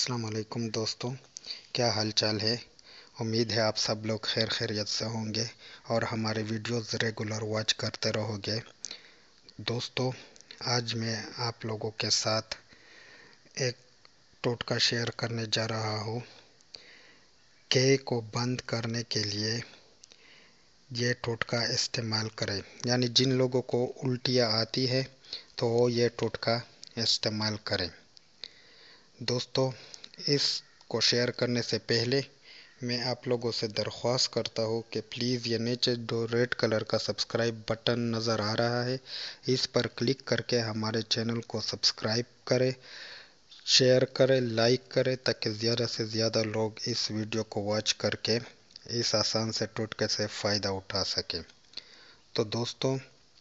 السلام علیکم دوستوں، کیا حال چال ہے؟ امید ہے آپ سب لوگ خیر خیریت سے ہوں گے اور ہمارے ویڈیوز ریگولر واچ کرتے رہو گے۔ دوستوں، آج میں آپ لوگوں کے ساتھ ایک ٹوٹکا شیئر کرنے جا رہا ہوں۔ کے کو بند کرنے کے لیے یہ ٹوٹکا استعمال کریں، یعنی جن لوگوں کو الٹیاں آتی ہے تو وہ یہ ٹوٹکا استعمال کریں۔ دوستو، اس کو شیئر کرنے سے پہلے میں آپ لوگوں سے درخواست کرتا ہوں کہ پلیز یہ نیچے جو ریڈ کلر کا سبسکرائب بٹن نظر آ رہا ہے، اس پر کلک کر کے ہمارے چینل کو سبسکرائب کریں، شیئر کریں، لائک کریں، تاکہ زیادہ سے زیادہ لوگ اس ویڈیو کو واچ کر کے اس آسان سے ٹوٹکے سے فائدہ اٹھا سکیں۔ تو دوستو،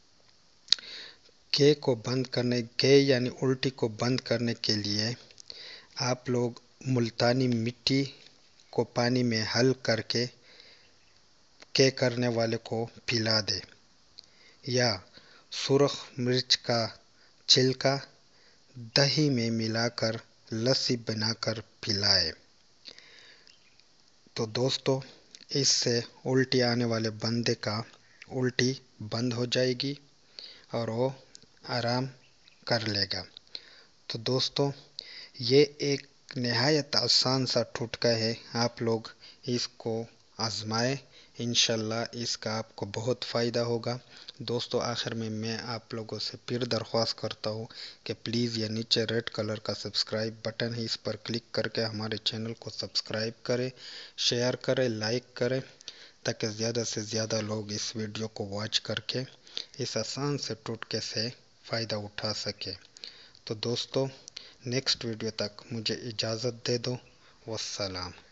کے یعنی الٹی کو بند کرنے کے لیے آپ لوگ ملتانی مٹی کو پانی میں حل کر کے کرنے والے کو پلا دے، یا سرخ مرچ کا چھلکا دہی میں ملا کر لسی بنا کر پلائے۔ تو دوستو، اس سے الٹی آنے والے بندے کا الٹی بند ہو جائے گی اور وہ آرام کر لے گا۔ تو دوستو، یہ ایک نہایت آسان سا ٹوٹکا ہے، آپ لوگ اس کو آزمائیں، انشاءاللہ اس کا آپ کو بہت فائدہ ہوگا۔ دوستو، آخر میں آپ لوگوں سے پھر درخواست کرتا ہوں کہ پلیز یہ نیچے ریڈ کلر کا سبسکرائب بٹن ہے، اس پر کلک کر کے ہمارے چینل کو سبسکرائب کریں، شیئر کریں، لائک کریں، تاکہ زیادہ سے زیادہ لوگ اس ویڈیو کو واچ کر کے اس آسان سے ٹوٹکے سے فائدہ اٹھا سکے۔ تو دوستو، نیکسٹ ویڈیو تک مجھے اجازت دے دو۔ والسلام۔